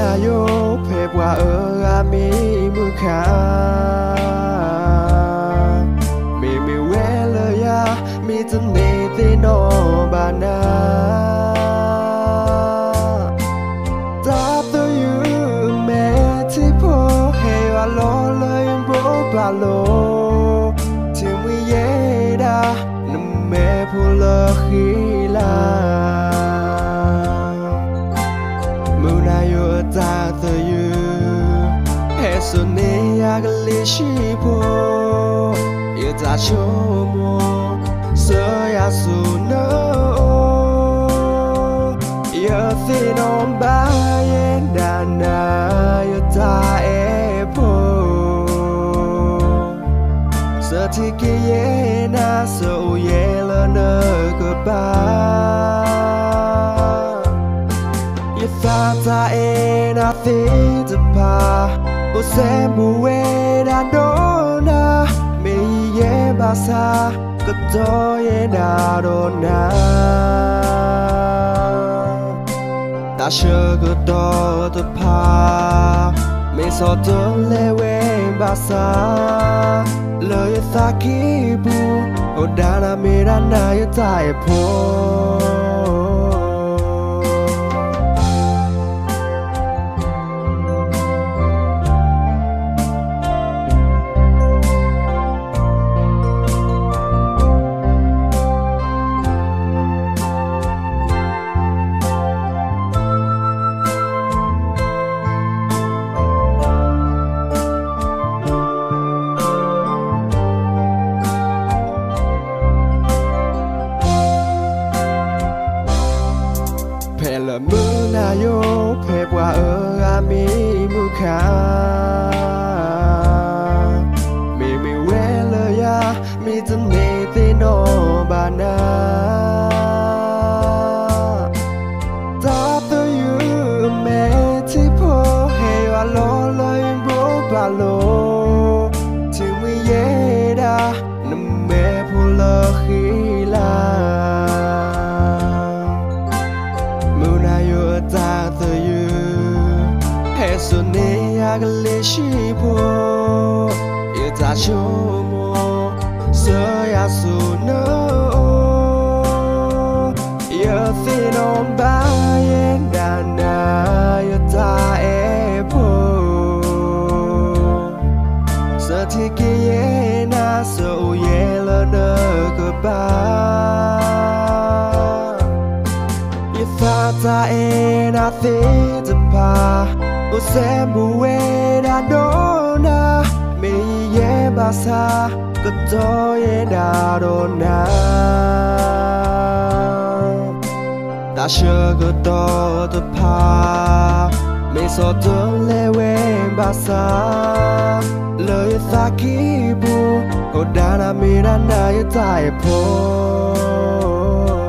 na yo phe bwa ami mu kha me well ya mi tin ne te no bana ta to you me ti po he wa lo le bo ba lo ti mi ye da na me pu lo khi la mu na yo ta to you he so ne ya ga le shi po ye ta cho mo so ya so no yo thi non ba ye da na yo ta e po so ti ke ye na so ye lo no go ba ye ta e na thi to pa o se mu we da do na me ye ba saก็ตัวเย็นดานาตาเชื่อก็ตัวพาไม่สอดตัวเลวบาสาเลยตาคีบูโอดานาเมรานาอยู่ใต้พอละมือนาโยเพบว่าอามีมือขาไม่เวเลยยามีจนเนติโนบานาตาตัวอยู่แม่ที่พอให้ว่าล้อเลยบัวบาโลที่ไม่เยดาน้ำแม่พูดละขีลาso ne ya ga le shi po ye ta cho mo so ya so no ye thi non ba ye da na ye ta e po so ti ke ye na so ye lo no go ba ye ta e na thi to pa o se mu we da do na me ye ba sa ko to ye da do na ta sho ko to pa me so to le we ba sa le ta ki bu o da na me da na ye tai po